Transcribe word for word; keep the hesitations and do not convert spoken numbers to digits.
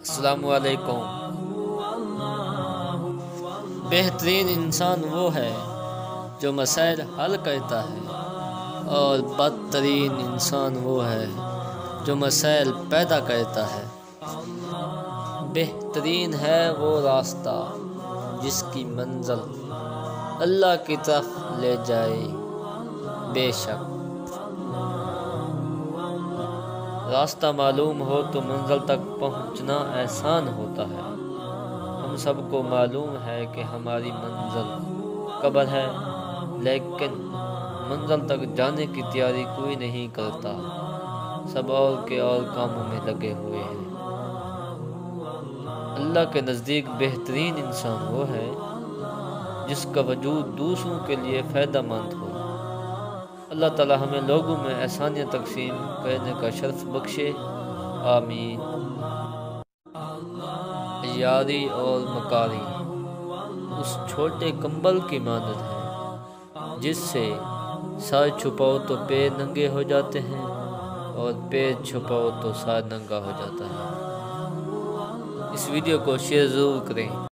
السلام علیکم۔ بہترین انسان وہ ہے جو مسائل حل کرتا ہے، اور بدترین انسان وہ ہے جو مسائل پیدا کرتا ہے۔ بہترین ہے وہ راستہ جس کی منزل اللہ کی طرف لے جائے۔ بے شک راستہ معلوم ہو تو منزل تک پہنچنا آسان ہوتا ہے۔ ہم سب کو معلوم ہے کہ ہماری منزل قبر ہے، لیکن منزل تک جانے کی تیاری کوئی نہیں کرتا۔ سب اور کے اور کاموں میں لگے ہوئے ہیں۔ اللہ کے نزدیک بہترین انسان وہ ہے جس کا وجود دوسروں کے لیے فائدہ مند ہو۔ اللہ تعالی ہمیں لوگوں میں آسانیاں تقسیم کرنے کا شرف بخشے، آمین۔ عیاری اور مکاری اس چھوٹے کمبل کی مانند ہے جس سے سر چھپاؤ تو پیر ننگے ہو جاتے ہیں، اور پیر چھپاؤ تو سر ننگا ہو جاتا ہے۔ اس ویڈیو کو شیئر ضرور کریں۔